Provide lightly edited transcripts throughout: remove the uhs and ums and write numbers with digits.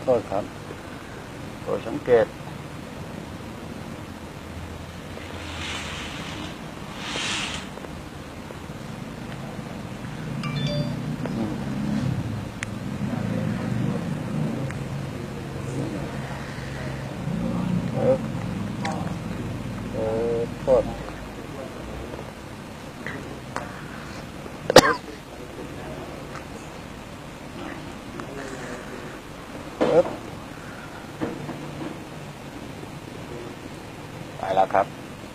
โทษครับโปรดสังเกตโทษไปแล้วครับ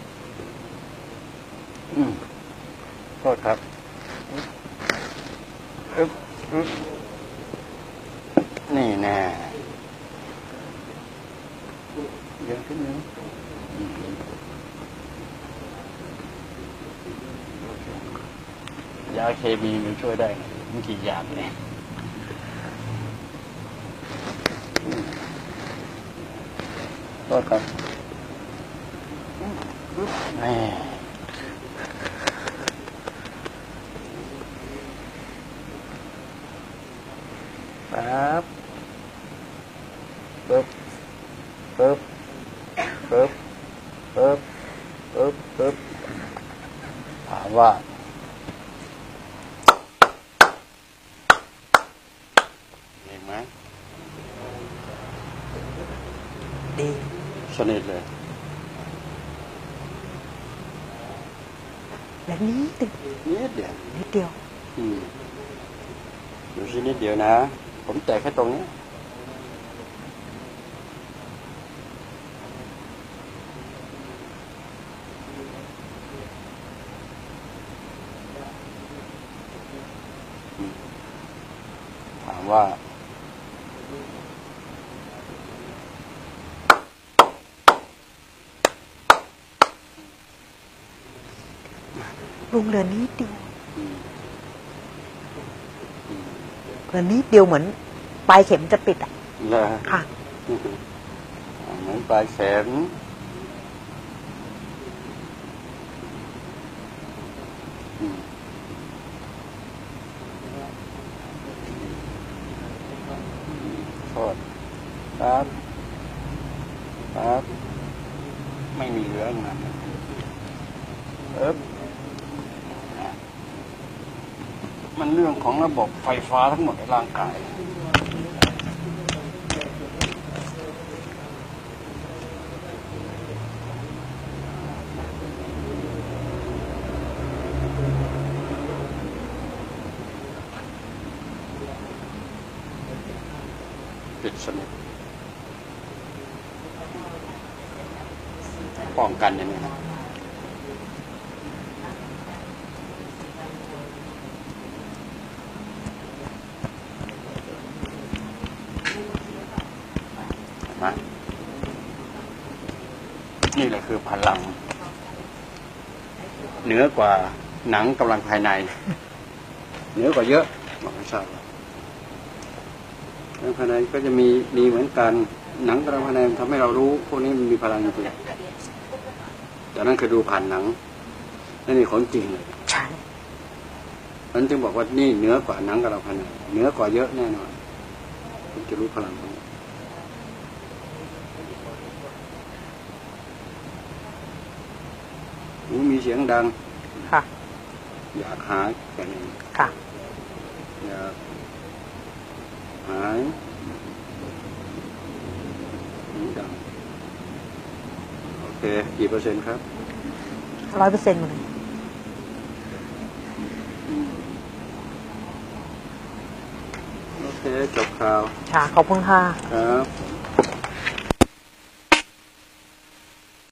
โทษครับนี่แน่เยอะขึ้นนึงยาเคมีมันช่วยได้มันกี่อย่างเนี่ยโทษครับแม่ครับปึ๊บปึ๊บปึ๊บปึ๊บปึ๊บปึ๊บถามว่าเห็นไหมดีสนิทเลยแบบนี้นิดเดียวดูสินิดเดียวนะผมแตะแค่ตรงนี้ถามว่าลุงเหลือนิดเดียวเหลือนิดเดียวเหมือนปลายเข็มจะปิดอ่ะค่ะเหมือนปลายเข็มโทษครับไม่มีเหลืองนะมันเรื่องของระบบไฟฟ้าทั้งหมดในร่างกายปิดสนิทป้องกันอย่างนี้นะนี่แหละคือพลังเหนือกว่าหนังกำลังภายในเหนือกว่าเยอะบอกไม่ทราบหนังภายในก็จะมีเหมือนกันหนังกำลังภายในทำให้เรารู้พวกนี้มันมีพลังจริงแต่นั่นคือดูผ่านหนังนั่นนี่ของจริงเลยใช่ฉันจึงบอกว่านี่เหนือกว่าหนังกำลังภายในเหนือกว่าเยอะแน่นอนคุณจะรู้พลังของมีเสียงดังค่ะอยากหายแค่นี้ค่ะอยากหายดังโอเคกี่เปอร์เซ็นต์ครับ 100%หมดเลยโอเคจบข่าวค่ะขอบคุณค่ะครับ